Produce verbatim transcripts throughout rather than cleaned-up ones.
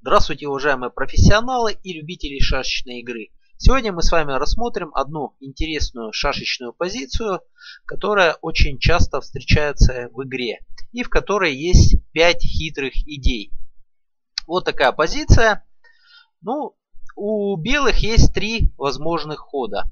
Здравствуйте, уважаемые профессионалы и любители шашечной игры. Сегодня мы с вами рассмотрим одну интересную шашечную позицию, которая очень часто встречается в игре и в которой есть пять хитрых идей. Вот такая позиция. Ну, у белых есть три возможных хода.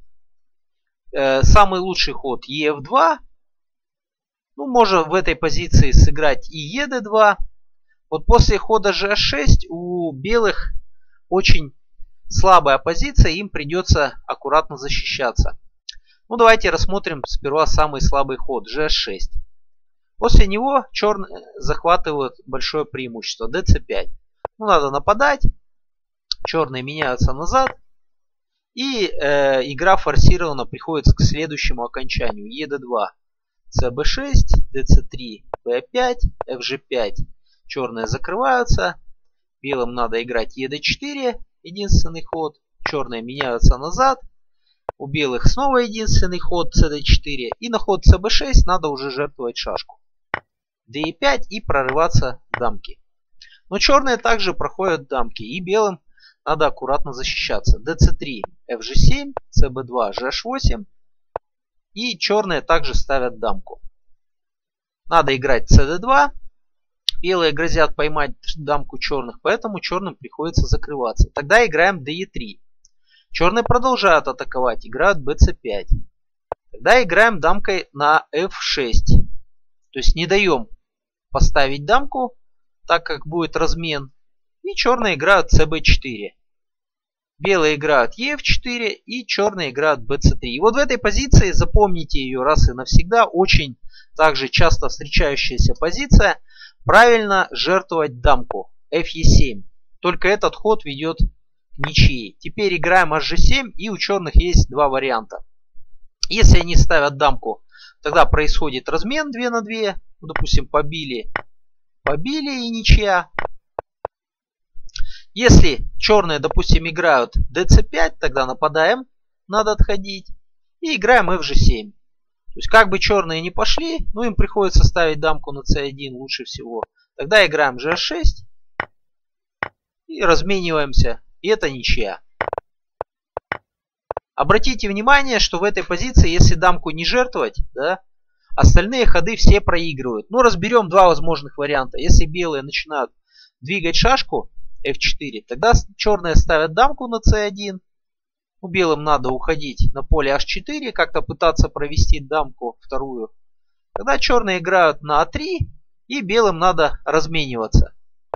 Самый лучший ход и эф два. Ну, можно в этой позиции сыграть и е дэ два. Вот после хода же шесть у белых очень слабая позиция, им придется аккуратно защищаться. Ну, давайте рассмотрим сперва самый слабый ход же шесть. После него черные захватывают большое преимущество дэ цэ пять. Ну, надо нападать, черные меняются назад, и э, игра форсированно приходит к следующему окончанию: е дэ два, цэ бэ шесть, дэ цэ три, бэ пять, эф же пять. Черные закрываются. Белым надо играть е дэ четыре. Единственный ход. Черные меняются назад. У белых снова единственный ход цэ дэ четыре. И на ход цэ бэ шесть надо уже жертвовать шашку. дэ е пять и прорываться в дамки. Но черные также проходят дамки. И белым надо аккуратно защищаться. дэ цэ три, эф же семь, цэ бэ два, же аш восемь. И черные также ставят дамку. Надо играть цэ дэ два. Белые грозят поймать дамку черных, поэтому черным приходится закрываться. Тогда играем дэ е три. Черные продолжают атаковать, играют бэ цэ пять. Тогда играем дамкой на эф шесть. То есть не даем поставить дамку, так как будет размен. И черные играют цэ бэ четыре. Белые играют е эф четыре и черные играют бэ цэ три. И вот в этой позиции, запомните ее раз и навсегда, очень также часто встречающаяся позиция. Правильно жертвовать дамку эф е семь. Только этот ход ведет к ничьей. Теперь играем аш же семь, и у черных есть два варианта. Если они ставят дамку, тогда происходит размен два на два. Ну, допустим, побили, побили и ничья. Если черные, допустим, играют дэ цэ пять, тогда нападаем, надо отходить. И играем эф же семь. То есть как бы черные не пошли, ну им приходится ставить дамку на цэ один лучше всего. Тогда играем же аш шесть и размениваемся. И это ничья. Обратите внимание, что в этой позиции, если дамку не жертвовать, да, остальные ходы все проигрывают. Ну, разберем два возможных варианта. Если белые начинают двигать шашку эф четыре, тогда черные ставят дамку на цэ один. У белым надо уходить на поле аш четыре, как-то пытаться провести дамку вторую. Тогда черные играют на а три, и белым надо размениваться.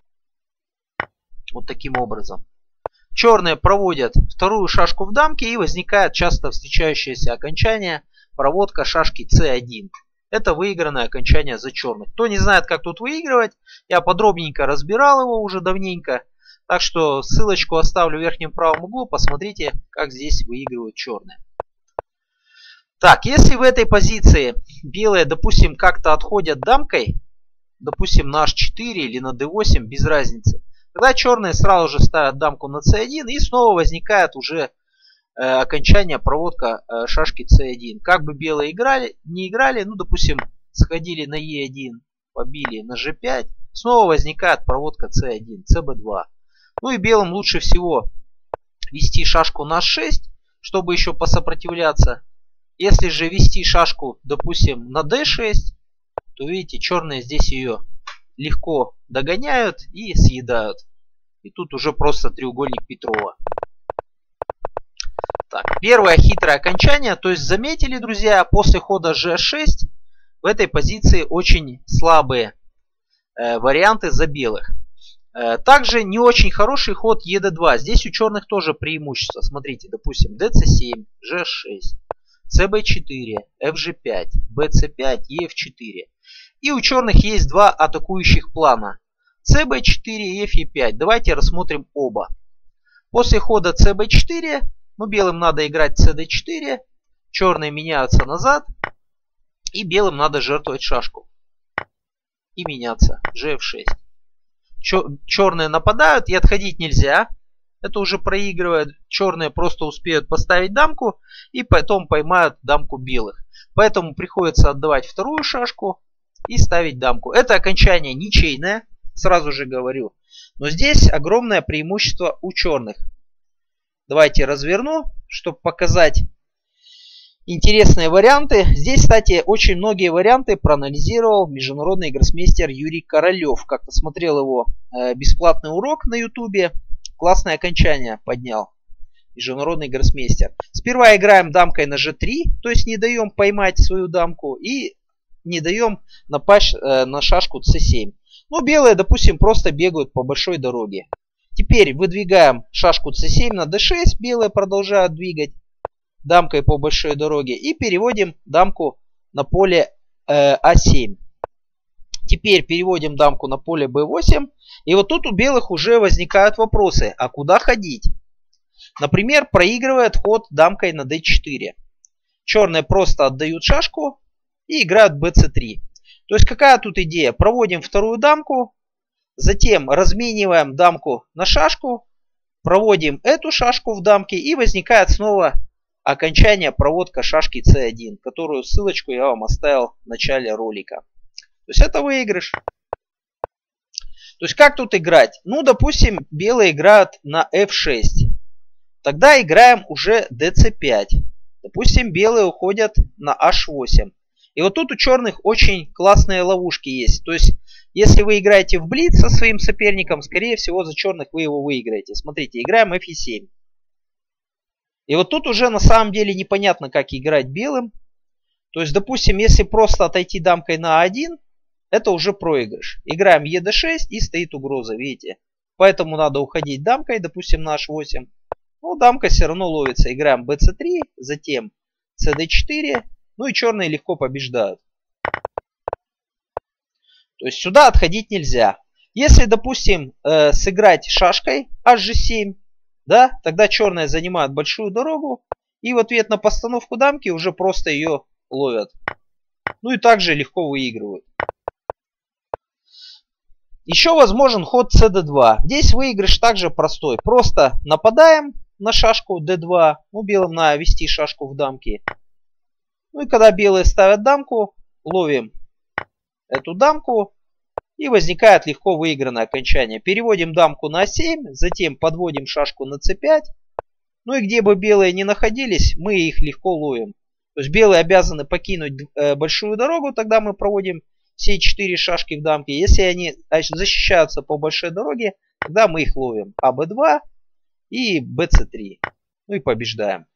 Вот таким образом. Черные проводят вторую шашку в дамке, и возникает часто встречающееся окончание проводка шашки цэ один. Это выигранное окончание за черных. Кто не знает, как тут выигрывать, я подробненько разбирал его уже давненько. Так что ссылочку оставлю в верхнем правом углу. Посмотрите, как здесь выигрывают черные. Так, если в этой позиции белые, допустим, как-то отходят дамкой, допустим, на аш четыре или на дэ восемь, без разницы, тогда черные сразу же ставят дамку на цэ один, и снова возникает уже э, окончание проводка э, шашки цэ один. Как бы белые играли, не играли, ну, допустим, сходили на е один, побили на же пять, снова возникает проводка цэ один, цэ бэ два. Ну и белым лучше всего вести шашку на аш шесть, чтобы еще посопротивляться. Если же вести шашку, допустим, на дэ шесть, то видите, черные здесь ее легко догоняют и съедают. И тут уже просто треугольник Петрова. Так, первое хитрое окончание. То есть заметили, друзья, после хода же шесть в этой позиции очень слабые э, варианты за белых. Также не очень хороший ход е дэ два. Здесь у черных тоже преимущество. Смотрите, допустим, дэ цэ семь, же шесть, цэ бэ четыре, эф же пять, бэ цэ пять, е эф четыре. И у черных есть два атакующих плана: цэ бэ четыре и эф е пять. Давайте рассмотрим оба. После хода цэ бэ четыре, ну, белым надо играть цэ дэ четыре, черные меняются назад, и белым надо жертвовать шашку и меняться, же эф шесть. Черные нападают, и отходить нельзя. Это уже проигрывает. Черные просто успеют поставить дамку, и потом поймают дамку белых. Поэтому приходится отдавать вторую шашку и ставить дамку. Это окончание ничейное. Сразу же говорю, Но здесь огромное преимущество у черных. Давайте разверну, чтобы показать интересные варианты. Здесь, кстати, очень многие варианты проанализировал международный гроссмейстер Юрий Королев. Как-то смотрел его э, бесплатный урок на ютубе. Классное окончание поднял международный гроссмейстер. Сперва играем дамкой на же три, то есть не даем поймать свою дамку и не даем напасть э, на шашку цэ семь. Ну, белые, допустим, просто бегают по большой дороге. Теперь выдвигаем шашку цэ семь на дэ шесть, белые продолжают двигать дамкой по большой дороге и переводим дамку на поле э, а семь. Теперь переводим дамку на поле бэ восемь. И вот тут у белых уже возникают вопросы, а куда ходить? Например, проигрывает ход дамкой на дэ четыре. Черные просто отдают шашку и играют бэ цэ три. То есть какая тут идея? Проводим вторую дамку, затем размениваем дамку на шашку, проводим эту шашку в дамке и возникает снова окончание проводка шашки цэ один, которую ссылочку я вам оставил в начале ролика. То есть это выигрыш. То есть как тут играть? Ну, допустим, белые играют на эф шесть. Тогда играем уже дэ цэ пять. Допустим, белые уходят на аш восемь. И вот тут у черных очень классные ловушки есть. То есть, если вы играете в блиц со своим соперником, скорее всего, за черных вы его выиграете. Смотрите, играем эф семь. И вот тут уже на самом деле непонятно, как играть белым. То есть, допустим, если просто отойти дамкой на а один, это уже проигрыш. Играем е дэ шесть и стоит угроза, видите. Поэтому надо уходить дамкой, допустим, на аш восемь. Ну, дамка все равно ловится. Играем бэ цэ три, затем цэ дэ четыре. Ну и черные легко побеждают. То есть сюда отходить нельзя. Если, допустим, э, сыграть шашкой аш же семь, да, тогда черные занимают большую дорогу. И в ответ на постановку дамки уже просто ее ловят. Ну и также легко выигрывают. Еще возможен ход цэ дэ два. Здесь выигрыш также простой. Просто нападаем на шашку дэ два. Ну, белым надо вести шашку в дамке. Ну и когда белые ставят дамку, ловим эту дамку. И возникает легко выигранное окончание. Переводим дамку на а семь, затем подводим шашку на цэ пять. Ну и где бы белые ни находились, мы их легко ловим. То есть белые обязаны покинуть э, большую дорогу, тогда мы проводим все четыре шашки в дамке. Если они защищаются по большой дороге, тогда мы их ловим. а бэ два и бэ цэ три. Ну и побеждаем.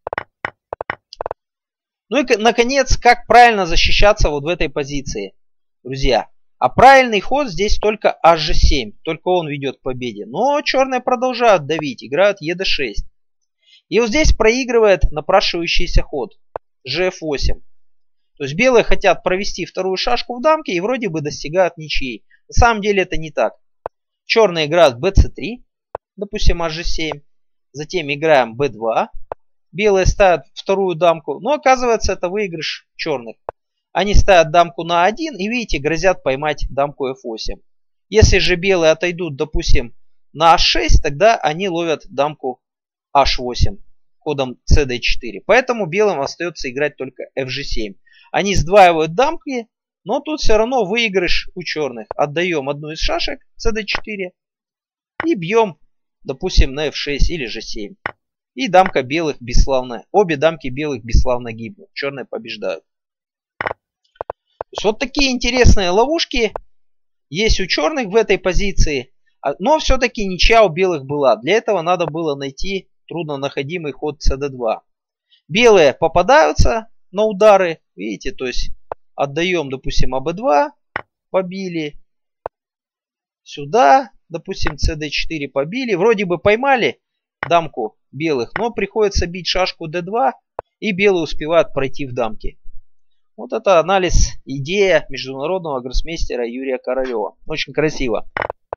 Ну и наконец, как правильно защищаться вот в этой позиции, друзья. А правильный ход здесь только аш же семь. Только он ведет к победе. Но черные продолжают давить. Играют е дэ шесть. И вот здесь проигрывает напрашивающийся ход же эф восемь. То есть белые хотят провести вторую шашку в дамке и вроде бы достигают ничьей. На самом деле это не так. Черные играют бэ цэ три. Допустим, аш же семь. Затем играем бэ два. Белые ставят вторую дамку. Но оказывается это выигрыш черных. Они ставят дамку на а один и, видите, грозят поймать дамку эф восемь. Если же белые отойдут, допустим, на аш шесть, тогда они ловят дамку аш восемь ходом цэ дэ четыре. Поэтому белым остается играть только эф же семь. Они сдваивают дамки, но тут все равно выигрыш у черных. Отдаем одну из шашек цэ дэ четыре и бьем, допустим, на эф шесть или же семь. И дамка белых бесславно. Обе дамки белых бесславно гибнут. Черные побеждают. То есть вот такие интересные ловушки есть у черных в этой позиции. Но все-таки ничья у белых была. Для этого надо было найти труднонаходимый ход цэ дэ два. Белые попадаются на удары. Видите, то есть отдаем, допустим, а бэ два. Побили. Сюда, допустим, цэ дэ четыре побили. Вроде бы поймали дамку белых, но приходится бить шашку дэ два. И белые успевают пройти в дамки. Вот это анализ, идея международного гроссмейстера Юрия Королева. Очень красиво.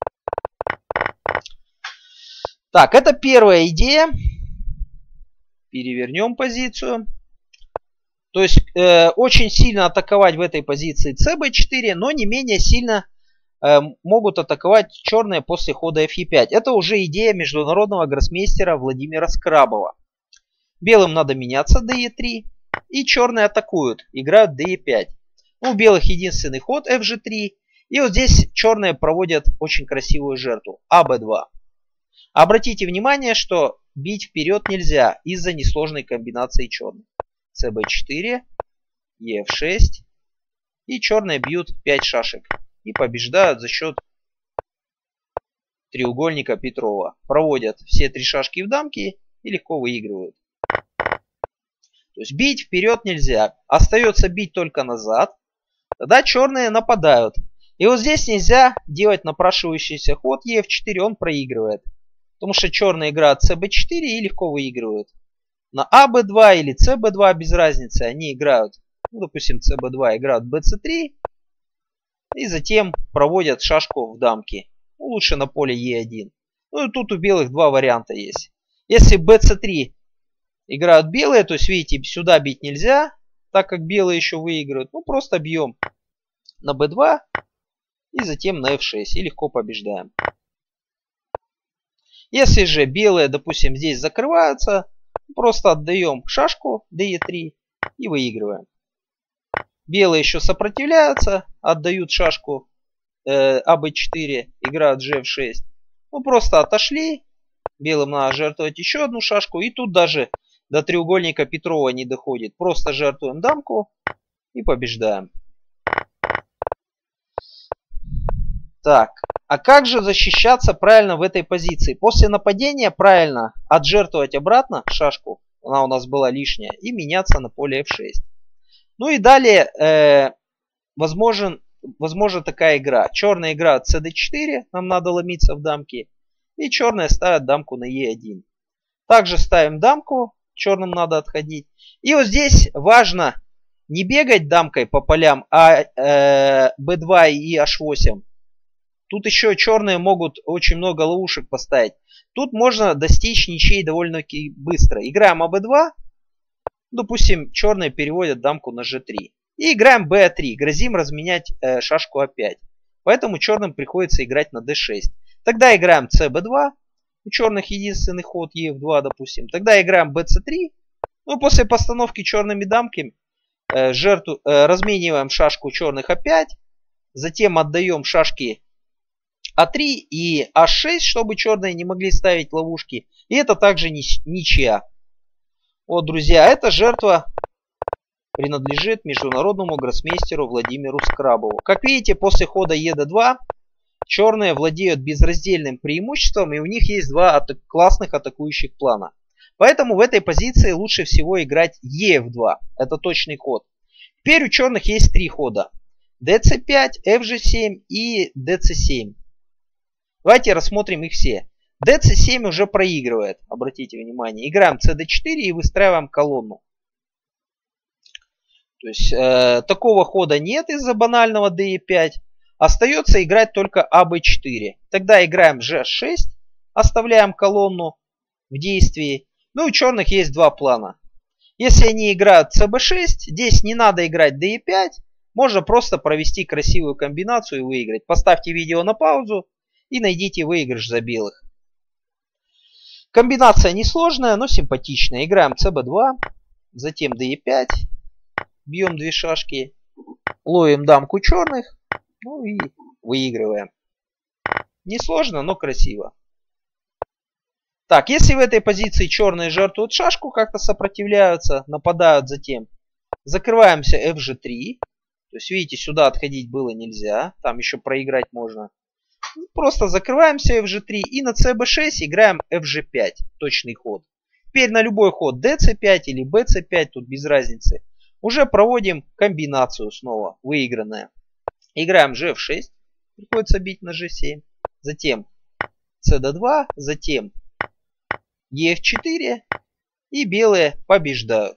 Так, это первая идея. Перевернем позицию. То есть э, очень сильно атаковать в этой позиции цэ бэ четыре, но не менее сильно э, могут атаковать черные после хода эф е пять. Это уже идея международного гроссмейстера Владимира Скрабова. Белым надо меняться дэ е три. И черные атакуют, играют дэ е пять. У белых единственный ход эф же три. И вот здесь черные проводят очень красивую жертву. а бэ два. Обратите внимание, что бить вперед нельзя из-за несложной комбинации черных. цэ бэ четыре, е эф шесть. И черные бьют пять шашек. И побеждают за счет треугольника Петрова. Проводят все три шашки в дамки и легко выигрывают. То есть бить вперед нельзя. Остается бить только назад. Тогда черные нападают. И вот здесь нельзя делать напрашивающийся ход е эф четыре, он проигрывает. Потому что черные играют цэ бэ четыре и легко выигрывают. На а бэ два или цэ бэ два без разницы. Они играют, ну, допустим, цэ бэ два играют бэ цэ три. И затем проводят шашку в дамки. Ну, лучше на поле е один. Ну и тут у белых два варианта есть. Если бэ цэ три играют белые, то есть видите, сюда бить нельзя, так как белые еще выигрывают. Ну просто бьем на бэ два и затем на эф шесть и легко побеждаем. Если же белые, допустим, здесь закрываются, просто отдаем шашку дэ е три и выигрываем. Белые еще сопротивляются, отдают шашку э, а бэ четыре, играют же эф шесть. Ну просто отошли, белым надо жертвовать еще одну шашку, и тут даже до треугольника Петрова не доходит. Просто жертвуем дамку и побеждаем. Так, а как же защищаться правильно в этой позиции? После нападения правильно отжертвовать обратно шашку, она у нас была лишняя, и меняться на поле эф шесть. Ну и далее э, возможен, возможна такая игра. Черная играет цэ дэ четыре, нам надо ломиться в дамки, и черные ставят дамку на е один. Также ставим дамку, черным надо отходить. И вот здесь важно не бегать дамкой по полям а, э, бэ два и аш восемь. Тут еще черные могут очень много ловушек поставить. Тут можно достичь ничей довольно-таки быстро. Играем а бэ два. Допустим, черные переводят дамку на же три. И играем бэ а три. Грозим разменять э, шашку а пять. Поэтому черным приходится играть на дэ шесть. Тогда играем цэ бэ два. У черных единственный ход е эф два, допустим. Тогда играем бэ цэ три. Ну, после постановки черными дамки э, жертву, э, размениваем шашку черных а пять. Затем отдаем шашки а три и аш шесть, чтобы черные не могли ставить ловушки. И это также ничья. Вот, друзья, эта жертва принадлежит международному гроссмейстеру Владимиру Скрабову. Как видите, после хода е дэ два черные владеют безраздельным преимуществом, и у них есть два ата- классных атакующих плана. Поэтому в этой позиции лучше всего играть е эф два. Это точный ход. Теперь у черных есть три хода. дэ цэ пять, эф же семь и дэ цэ семь. Давайте рассмотрим их все. дэ цэ семь уже проигрывает, обратите внимание. Играем цэ дэ четыре и выстраиваем колонну. То есть э, такого хода нет из-за банального дэ е пять. Остается играть только а бэ четыре. Тогда играем же шесть, оставляем колонну в действии. Ну, у черных есть два плана. Если они играют цэ бэ шесть, здесь не надо играть дэ е пять. Можно просто провести красивую комбинацию и выиграть. Поставьте видео на паузу и найдите выигрыш за белых. Комбинация несложная, но симпатичная. Играем цэ бэ два, затем дэ е пять. Бьем две шашки. Ловим дамку черных. Ну и выигрываем. Несложно, но красиво. Так, если в этой позиции черные жертвуют шашку, как-то сопротивляются, нападают затем. Закрываемся эф же три. То есть, видите, сюда отходить было нельзя. Там еще проиграть можно. Просто закрываемся эф же три и на цэ бэ шесть играем эф же пять. Точный ход. Теперь на любой ход дэ цэ пять или бэ цэ пять, тут без разницы. Уже проводим комбинацию снова, выигранная. Играем же эф шесть. Приходится бить на же семь. Затем цэ дэ два. Затем е эф четыре. И белые побеждают.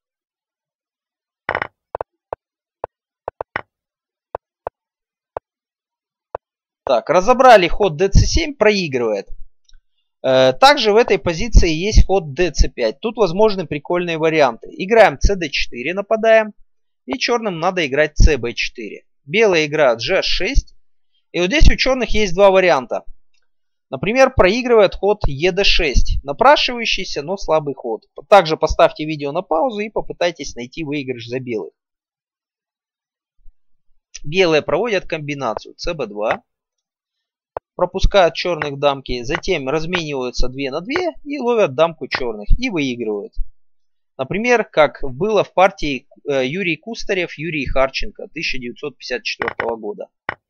Так, разобрали ход дэ цэ семь, проигрывает. Э, также в этой позиции есть ход дэ цэ пять. Тут возможны прикольные варианты. Играем цэ дэ четыре, нападаем. И черным надо играть цэ бэ четыре. Белые играют же шесть. И вот здесь у черных есть два варианта. Например, проигрывает ход е дэ шесть. Напрашивающийся, но слабый ход. Также поставьте видео на паузу и попытайтесь найти выигрыш за белых. Белые проводят комбинацию цэ бэ два. Пропускают черных в дамки. Затем размениваются две на две и ловят дамку черных. И выигрывают. Например, как было в партии Юрий Кустарев, Юрий Харченко тысяча девятьсот пятьдесят четвёртого года.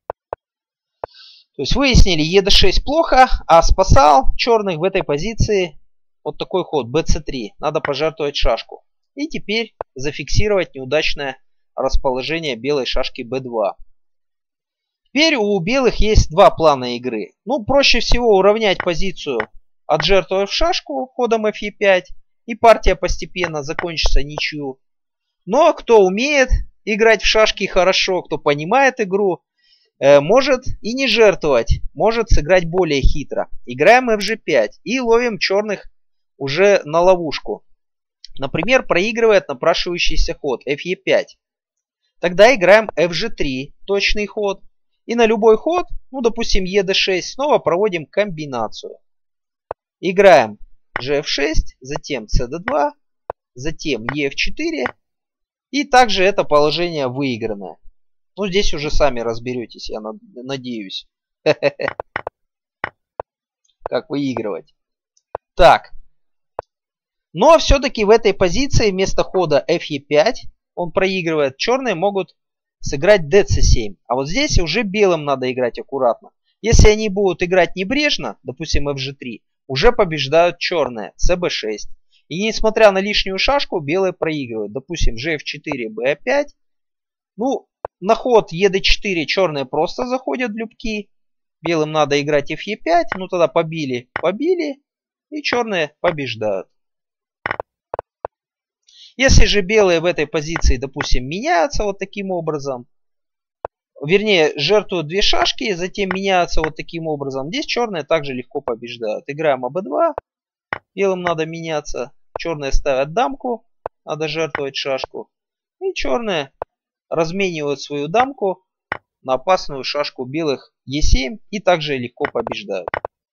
То есть выяснили, е дэ шесть плохо, а спасал черных в этой позиции вот такой ход бэ цэ три. Надо пожертвовать шашку. И теперь зафиксировать неудачное расположение белой шашки бэ два. Теперь у белых есть два плана игры. Ну, проще всего уравнять позицию, отжертвовав шашку ходом эф е пять. И партия постепенно закончится ничью. Но кто умеет играть в шашки хорошо, кто понимает игру, э, может и не жертвовать. Может сыграть более хитро. Играем эф же пять и ловим черных уже на ловушку. Например, проигрывает напрашивающийся ход эф е пять. Тогда играем эф же три, точный ход. И на любой ход, ну допустим е дэ шесть, снова проводим комбинацию. Играем же эф шесть, затем цэ дэ два, затем е эф четыре. И также это положение выигранное. Ну здесь уже сами разберетесь, я надеюсь. Как выигрывать. Так. Но все-таки в этой позиции вместо хода эф е пять он проигрывает. Черные могут сыграть дэ цэ семь. А вот здесь уже белым надо играть аккуратно. Если они будут играть небрежно, допустим эф же три, уже побеждают черные, цэ бэ шесть. И несмотря на лишнюю шашку, белые проигрывают. Допустим, же эф четыре, бэ а пять. Ну, на ход е дэ четыре черные просто заходят в любки. Белым надо играть эф е пять. Ну, тогда побили, побили. И черные побеждают. Если же белые в этой позиции, допустим, меняются вот таким образом. Вернее, жертвуют две шашки, затем меняются вот таким образом. Здесь черные также легко побеждают. Играем а бэ два. Белым надо меняться. Черные ставят дамку. Надо жертвовать шашку. И черные разменивают свою дамку на опасную шашку белых е семь. И также легко побеждают.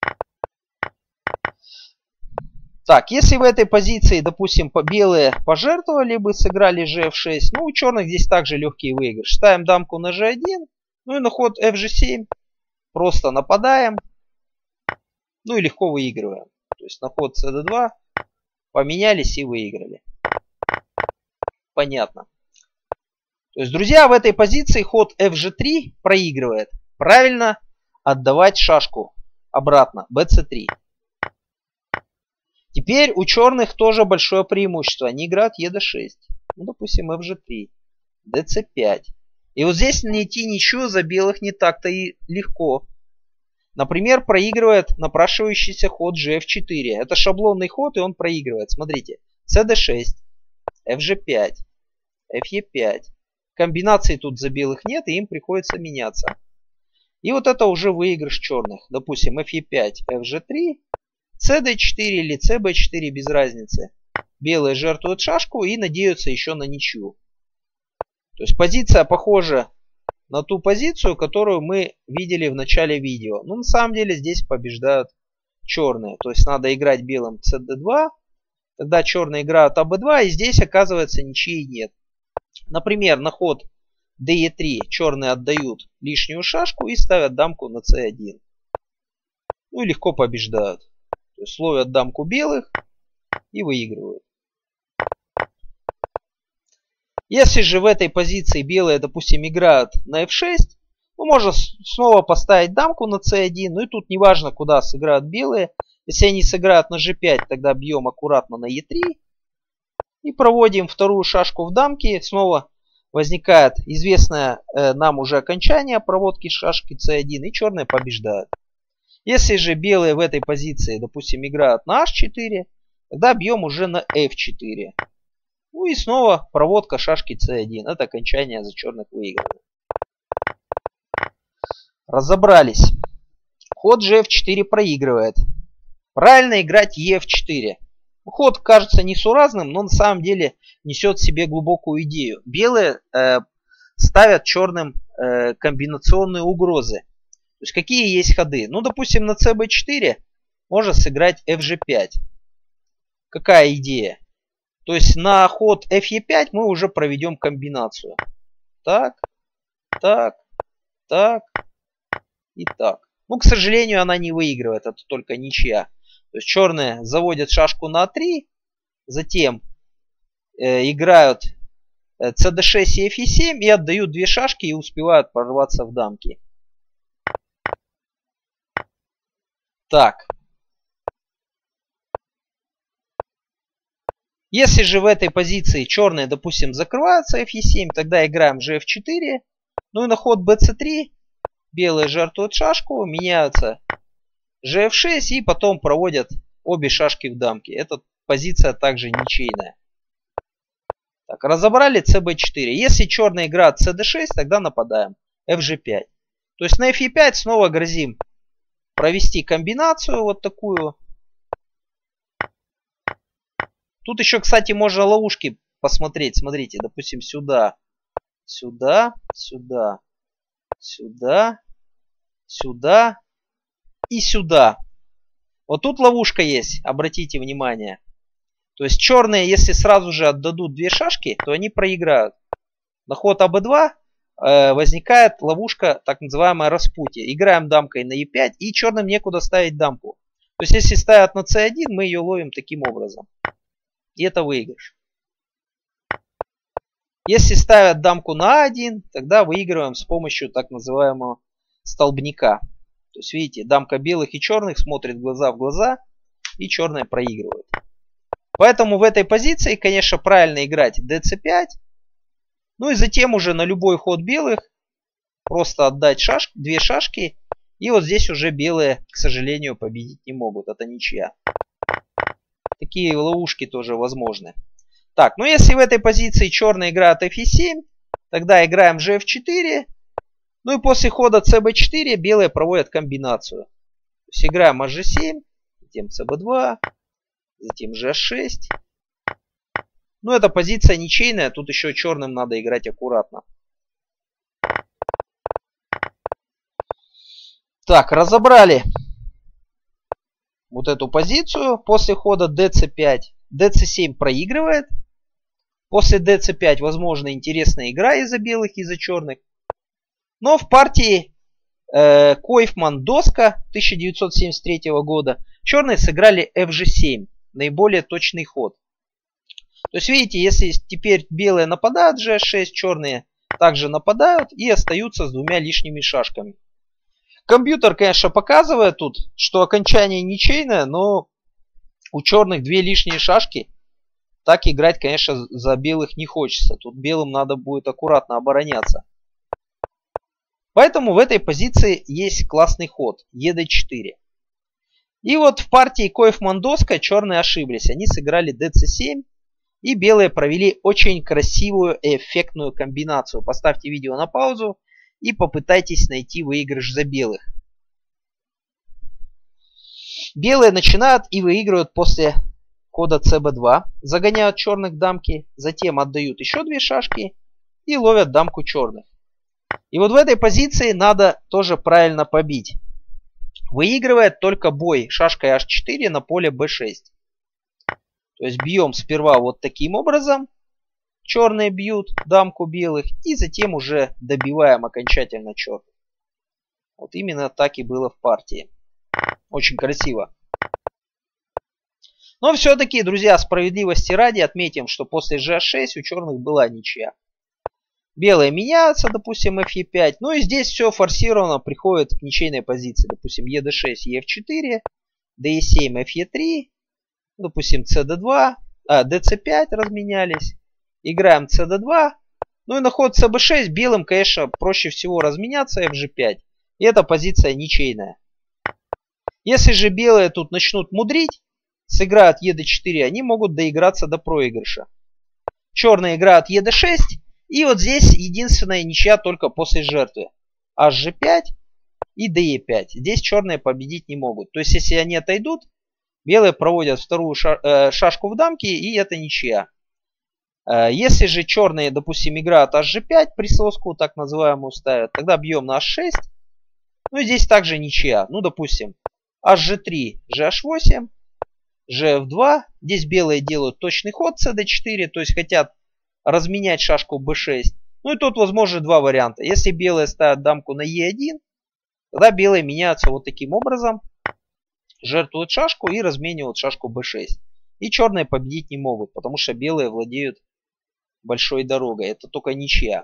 Так, если в этой позиции, допустим, белые пожертвовали бы, сыграли же эф шесть, ну у черных здесь также легкий выигрыш. Ставим дамку на же один, ну и на ход эф же семь просто нападаем, ну и легко выигрываем. То есть на ход цэ дэ два поменялись и выиграли. Понятно. То есть, друзья, в этой позиции ход эф же три проигрывает. Правильно отдавать шашку обратно, бэ цэ три. Теперь у черных тоже большое преимущество. Они играют е дэ шесть. Ну, допустим, эф же три. дэ цэ пять. И вот здесь найти ничего за белых не так-то и легко. Например, проигрывает напрашивающийся ход же эф четыре. Это шаблонный ход, и он проигрывает. Смотрите. цэ дэ шесть. эф же пять. эф е пять. Комбинаций тут за белых нет, и им приходится меняться. И вот это уже выигрыш черных. Допустим, эф е пять, эф же три. цэ дэ четыре или цэ бэ четыре, без разницы. Белые жертвуют шашку и надеются еще на ничью. То есть позиция похожа на ту позицию, которую мы видели в начале видео. Но на самом деле здесь побеждают черные. То есть надо играть белым цэ дэ два. Тогда черные играют а бэ два. И здесь оказывается ничьей нет. Например, на ход дэ е три черные отдают лишнюю шашку и ставят дамку на цэ один. Ну и легко побеждают. То есть ловят дамку белых и выигрывают. Если же в этой позиции белые, допустим, играют на эф шесть, ну, можно снова поставить дамку на цэ один. Ну и тут неважно, куда сыграют белые. Если они сыграют на же пять, тогда бьем аккуратно на е три. И проводим вторую шашку в дамке. Снова возникает известное э, нам уже окончание проводки шашки цэ один. И черные побеждают. Если же белые в этой позиции, допустим, играют на аш четыре, тогда бьем уже на эф четыре. Ну и снова проводка шашки цэ один. Это окончание за черных выиграно. Разобрались. Ход же эф четыре проигрывает. Правильно играть е эф четыре. Ход кажется несуразным, но на самом деле несет в себе глубокую идею. Белые э, ставят черным э, комбинационные угрозы. То есть какие есть ходы? Ну, допустим, на цэ бэ четыре можно сыграть эф же пять. Какая идея? То есть на ход эф е пять мы уже проведем комбинацию. Так, так, так и так. Ну, к сожалению, она не выигрывает, это только ничья. То есть черные заводят шашку на а три, затем э, играют э, цэ дэ шесть и эф е семь и отдают две шашки и успевают прорваться в дамки. Так. Если же в этой позиции черные, допустим, закрываются эф е семь, тогда играем же эф четыре. Ну и на ход бэ цэ три белые жертвуют шашку, меняются же эф шесть и потом проводят обе шашки в дамки. Эта позиция также ничейная. Так, разобрали цэ бэ четыре. Если черные играют цэ дэ шесть, тогда нападаем. эф же пять. То есть на эф е пять снова грозим провести комбинацию вот такую. Тут еще, кстати, можно ловушки посмотреть. Смотрите, допустим, сюда, сюда, сюда, сюда, сюда и сюда. Вот тут ловушка есть, обратите внимание. То есть черные, если сразу же отдадут две шашки, то они проиграют. На ход а бэ два э, возникает ловушка, так называемая распутье. Играем дамкой на е пять и черным некуда ставить дамку. То есть если ставят на цэ один, мы ее ловим таким образом. И это выигрыш. Если ставят дамку на а один, тогда выигрываем с помощью так называемого столбняка. То есть видите, дамка белых и черных смотрит глаза в глаза, и черные проигрывают. Поэтому в этой позиции, конечно, правильно играть дэ цэ пять. Ну и затем уже на любой ход белых просто отдать шашки, две шашки. И вот здесь уже белые, к сожалению, победить не могут. Это ничья. Такие ловушки тоже возможны. Так, ну если в этой позиции черные играют эф е семь, тогда играем же эф четыре. Ну и после хода цэ бэ четыре белые проводят комбинацию. То есть играем аш же семь, затем цэ бэ два, затем же аш шесть. Ну эта позиция ничейная, тут еще черным надо играть аккуратно. Так, разобрали вот эту позицию. После хода дэ цэ пять, дэ цэ семь проигрывает. После дэ цэ пять возможно интересная игра из-за белых и из-за черных. Но в партии э, Койфман-Доска тысяча девятьсот семьдесят третьего года черные сыграли эф же семь. Наиболее точный ход. То есть видите, если теперь белые нападают же аш шесть, черные также нападают и остаются с двумя лишними шашками. Компьютер, конечно, показывает тут, что окончание ничейное, но у черных две лишние шашки. Так играть, конечно, за белых не хочется. Тут белым надо будет аккуратно обороняться. Поэтому в этой позиции есть классный ход е дэ четыре. И вот в партии Койфман-Доска черные ошиблись. Они сыграли дэ цэ семь. И белые провели очень красивую и эффектную комбинацию. Поставьте видео на паузу и попытайтесь найти выигрыш за белых. Белые начинают и выигрывают после хода цэ бэ два. Загоняют черных дамки. Затем отдают еще две шашки. И ловят дамку черных. И вот в этой позиции надо тоже правильно побить. Выигрывает только бой шашкой аш четыре на поле бэ шесть. То есть бьем сперва вот таким образом. Черные бьют дамку белых. И затем уже добиваем окончательно черных. Вот именно так и было в партии. Очень красиво. Но все-таки, друзья, справедливости ради отметим, что после же аш шесть у черных была ничья. Белые меняются, допустим, эф е пять. Ну и здесь все форсированно приходит к ничейной позиции. Допустим, е дэ шесть, е эф четыре, дэ е семь, эф е три. Допустим, цэ дэ два, а, дэ цэ пять разменялись. Играем цэ дэ два. Ну и на ход цэ бэ шесть белым, конечно, проще всего разменяться эф же пять. И эта позиция ничейная. Если же белые тут начнут мудрить, сыграют е дэ четыре, они могут доиграться до проигрыша. Черные играют е дэ шесть. И вот здесь единственная ничья только после жертвы. аш же пять и дэ е пять. Здесь черные победить не могут. То есть если они отойдут, белые проводят вторую шашку в дамки, и это ничья. Если же черные, допустим, играют аш же пять, присоску так называемую ставят, тогда бьем на аш шесть. Ну и здесь также ничья. Ну, допустим, аш же три, же аш восемь, же эф два. Здесь белые делают точный ход цэ дэ четыре, то есть хотят разменять шашку бэ шесть. Ну и тут возможно два варианта. Если белые ставят дамку на е один, тогда белые меняются вот таким образом. Жертвуют шашку и разменивают шашку бэ шесть. И черные победить не могут, потому что белые владеют большой дорогой. Это только ничья.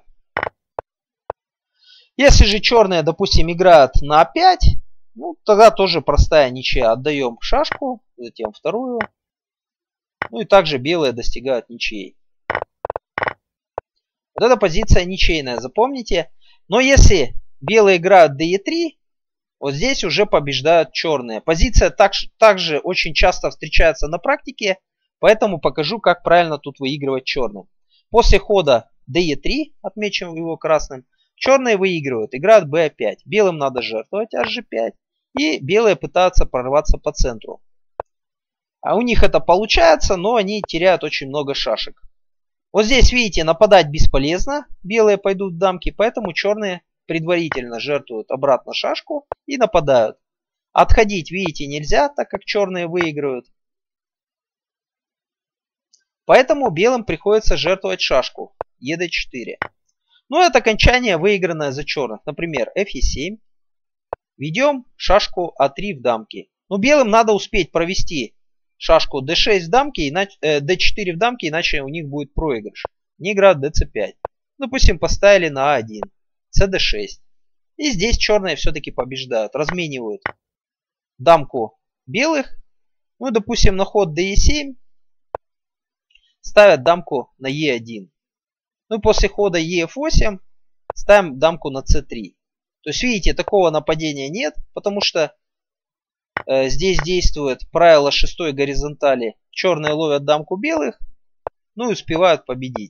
Если же черные, допустим, играют на а пять, ну тогда тоже простая ничья. Отдаем шашку, затем вторую. Ну и также белые достигают ничьей. Вот эта позиция ничейная, запомните. Но если белые играют дэ е три, вот здесь уже побеждают черные. Позиция так, также очень часто встречается на практике, поэтому покажу, как правильно тут выигрывать черным. После хода дэ е три, отмечим его красным, черные выигрывают, играют бэ а пять. Белым надо жертвовать аш же пять. И белые пытаются прорваться по центру. А у них это получается, но они теряют очень много шашек. Вот здесь, видите, нападать бесполезно. Белые пойдут в дамки, поэтому черные предварительно жертвуют обратно шашку и нападают. Отходить, видите, нельзя, так как черные выигрывают. Поэтому белым приходится жертвовать шашку е дэ четыре. Ну, это окончание, выигранное за черных. Например, эф е семь. Ведем шашку а три в дамки. Ну, белым надо успеть провести шашку дэ шесть в дамке, иначе, э, дэ четыре в дамке, иначе у них будет проигрыш. Они играют дэ цэ пять. Допустим, поставили на а один. цэ дэ шесть. И здесь черные все-таки побеждают. Разменивают дамку белых. Ну, допустим, на ход дэ е семь ставят дамку на е один. Ну и после хода е эф восемь ставим дамку на цэ три. То есть, видите, такого нападения нет, потому что э, здесь действует правило шестой горизонтали. Черные ловят дамку белых, ну и успевают победить.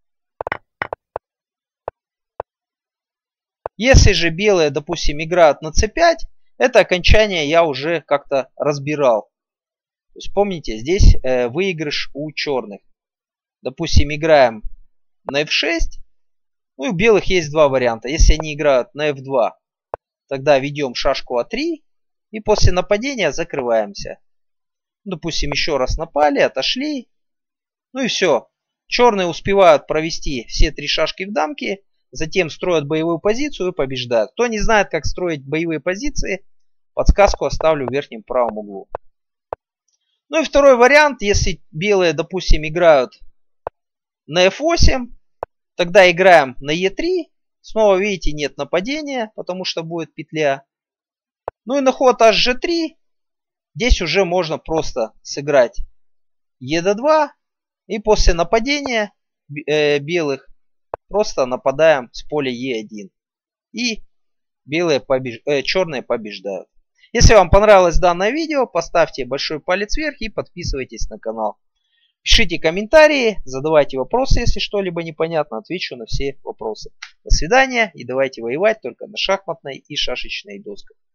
Если же белые, допустим, играют на цэ пять, это окончание я уже как-то разбирал. То есть, помните, здесь э, выигрыш у черных. Допустим, играем на эф шесть. Ну и у белых есть два варианта. Если они играют на эф два, тогда ведем шашку а три. И после нападения закрываемся. Допустим, еще раз напали, отошли. Ну и все. Черные успевают провести все три шашки в дамке. Затем строят боевую позицию и побеждают. Кто не знает, как строить боевые позиции, подсказку оставлю в верхнем правом углу. Ну и второй вариант. Если белые, допустим, играют на эф восемь, тогда играем на е три. Снова, видите, нет нападения, потому что будет петля. Ну и на ход аш же три. Здесь уже можно просто сыграть е дэ два. И после нападения э, белых просто нападаем с поля е один. И белые побеж... э, черные побеждают. Если вам понравилось данное видео, поставьте большой палец вверх и подписывайтесь на канал. Пишите комментарии, задавайте вопросы, если что-либо непонятно, отвечу на все вопросы. До свидания и давайте воевать только на шахматной и шашечной досках.